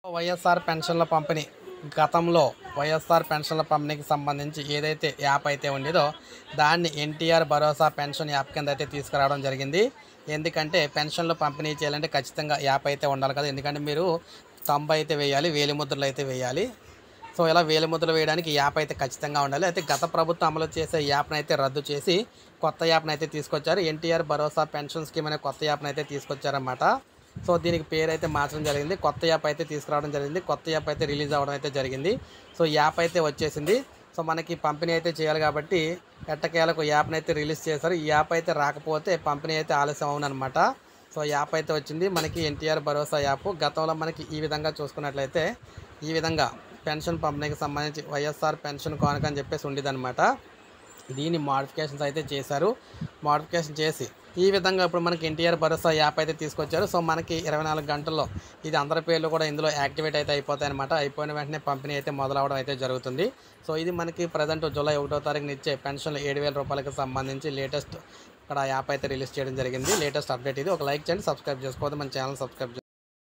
వైఎస్ఆర్ పెన్షన్ల పంపిణీ గతంలో వైఎస్ఆర్ పెన్షన్ల పంపిణీకి సంబంధించి ఏదైతే యాప్ అయితే ఉండేదో దాన్ని ఎన్టీఆర్ భరోసా పెన్షన్ యాప్ కింద అయితే తీసుకురావడం జరిగింది. ఎందుకంటే పెన్షన్లు పంపిణీ చేయాలంటే ఖచ్చితంగా యాప్ అయితే ఉండాలి కదా. ఎందుకంటే మీరు తంబు అయితే వేయాలి, వేలిముద్రలు అయితే వేయాలి. సో ఇలా వేలిముద్రలు వేయడానికి యాప్ అయితే ఖచ్చితంగా ఉండాలి. అయితే గత ప్రభుత్వం అమలు చేసే యాప్ను అయితే రద్దు చేసి కొత్త యాప్ను అయితే తీసుకొచ్చారు. ఎన్టీఆర్ భరోసా పెన్షన్ స్కీమ్ అనే కొత్త యాప్ను అయితే తీసుకొచ్చారన్నమాట. సో దీనికి పేరు అయితే మార్చడం జరిగింది. కొత్త యాప్ అయితే తీసుకురావడం జరిగింది. కొత్త యాప్ అయితే రిలీజ్ అవ్వడం అయితే జరిగింది. సో యాప్ అయితే వచ్చేసింది. సో మనకి పంపిణీ అయితే చేయాలి కాబట్టి ఎట్టకేలకు యాప్ని అయితే రిలీజ్ చేశారు. ఈ యాప్ అయితే రాకపోతే పంపిణీ అయితే ఆలస్యం అవునన్నమాట. సో యాప్ అయితే వచ్చింది మనకి ఎన్టీఆర్ భరోసా యాప్. గతంలో మనకి ఈ విధంగా చూసుకున్నట్లయితే ఈ విధంగా పెన్షన్ పంపిణీకి సంబంధించి వైఎస్ఆర్ పెన్షన్ కానుక అని చెప్పేసి ఉండేదన్నమాట. దీన్ని మోడిఫికేషన్స్ అయితే చేశారు. మోడిఫికేషన్ చేసి ఈ విధంగా ఇప్పుడు మనకి ఎన్టీఆర్ భరోసా యాప్ అయితే తీసుకొచ్చారు. సో మనకి 24 గంటల్లో ఇది అందరి పేర్లు కూడా ఇందులో యాక్టివేట్ అయితే అయిపోతాయి అనమాట. అయిపోయిన వెంటనే పంపిణీ అయితే మొదలవడం అయితే జరుగుతుంది. సో ఇది మనకి ప్రజెంట్ జూలై 1వ తారీఖున ఇచ్చే పెన్షన్లు 7,000 రూపాయలకు సంబంధించి లేటెస్ట్ ఇక్కడ యాప్ అయితే రిలీజ్ చేయడం జరిగింది. లేటెస్ట్ అప్డేట్ ఇది. ఒక లైక్ చేయండి, సబ్స్క్రైబ్ చేసుకోవద్దు, మన ఛానల్ సబ్స్క్రైబ్